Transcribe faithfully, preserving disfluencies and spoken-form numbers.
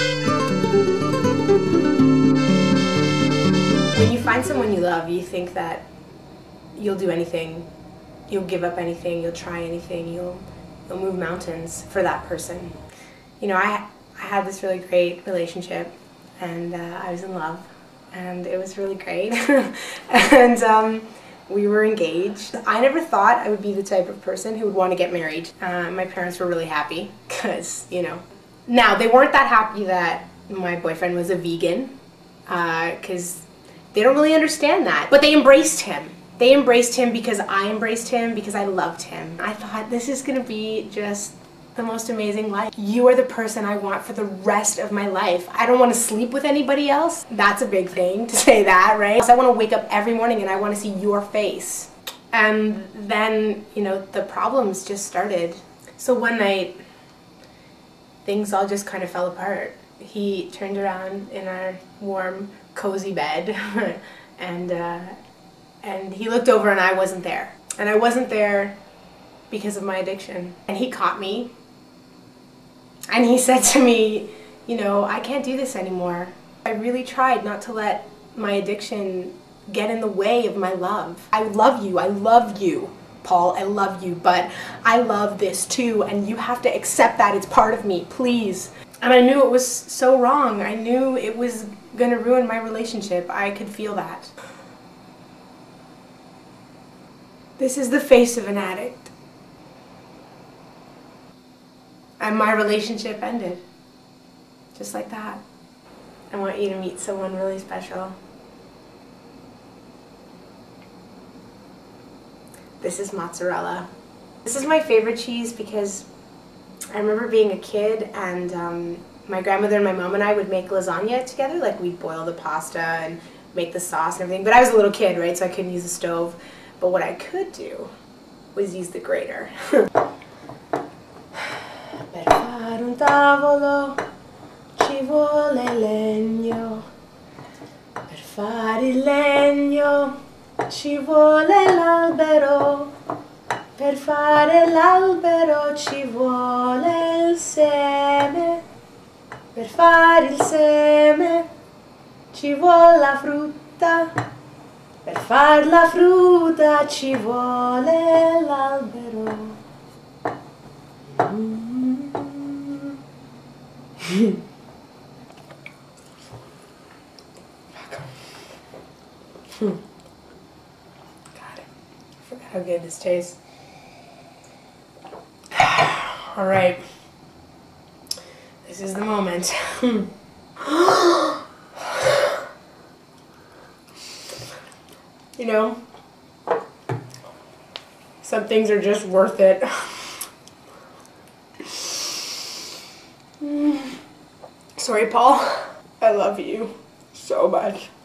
When you find someone you love, you think that you'll do anything, you'll give up anything, you'll try anything, you'll, you'll move mountains for that person. You know, I, I had this really great relationship, and uh, I was in love, and it was really great. and um, we were engaged. I never thought I would be the type of person who would want to get married. Uh, my parents were really happy, because, you know. Now, they weren't that happy that my boyfriend was a vegan, because uh, they don't really understand that. But they embraced him. They embraced him because I embraced him, because I loved him. I thought, this is going to be just the most amazing life. You are the person I want for the rest of my life. I don't want to sleep with anybody else. That's a big thing to say that, right? So I want to wake up every morning and I want to see your face. And then, you know, the problems just started. So one night, things all just kind of fell apart. He turned around in our warm, cozy bed and uh, and he looked over and I wasn't there. And I wasn't there because of my addiction. And he caught me and he said to me, you know, I can't do this anymore. I really tried not to let my addiction get in the way of my love. I love you, I love you, Paul, I love you, but I love this too, and you have to accept that it's part of me, please. And I knew it was so wrong. I knew it was gonna ruin my relationship. I could feel that. This is the face of an addict. And my relationship ended. Just like that. I want you to meet someone really special. This is mozzarella. This is my favorite cheese because I remember being a kid and um, my grandmother and my mom and I would make lasagna together. Like, we'd boil the pasta and make the sauce and everything. But I was a little kid, right, so I couldn't use the stove. But what I could do was use the grater. Per fare un tavolo ci vuole legno. Per fare il legno ci vuole l'albero. Per fare l'albero ci vuole il seme. Per fare il seme ci vuole la frutta. Per far la frutta ci vuole l'albero. Mm. God, I forgot how good this tastes. All right, this is the moment. You know, some things are just worth it. Sorry, Paul. I love you so much.